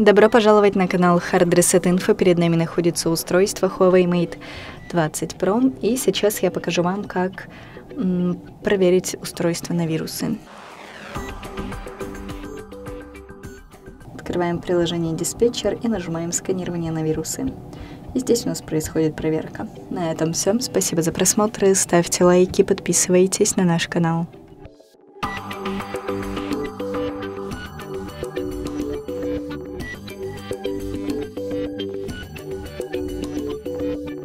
Добро пожаловать на канал Hard Reset Info. Перед нами находится устройство Huawei Mate 20 Pro. И сейчас я покажу вам, как проверить устройство на вирусы. Открываем приложение диспетчер и нажимаем сканирование на вирусы. И здесь у нас происходит проверка. На этом все. Спасибо за просмотр. Ставьте лайки, подписывайтесь на наш канал.